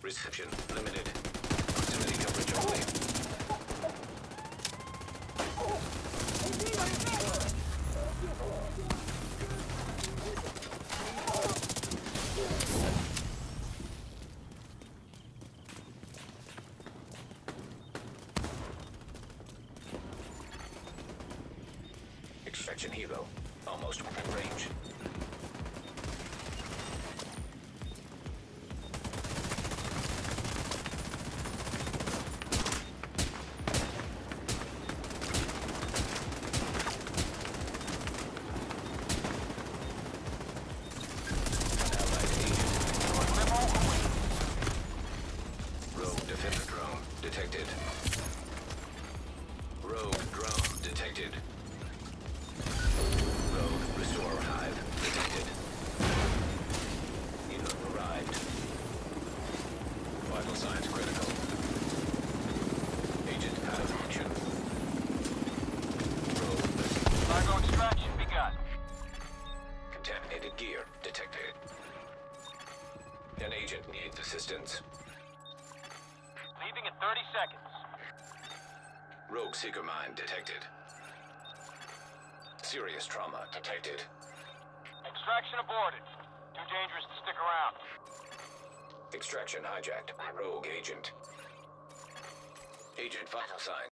Reception limited. Proximity coverage only. Extraction helo. Almost within range. Detected. Rogue drone detected. Rogue restore hive detected. Helo arrived. Vital signs critical. Agent out of function. Rogue. Cargo extraction begun. Contaminated gear detected. An agent needs assistance. Leaving in 30 seconds. Rogue seeker mine detected. Serious trauma detected. Extraction aborted. Too dangerous to stick around. Extraction hijacked by rogue agent. Agent vital signs.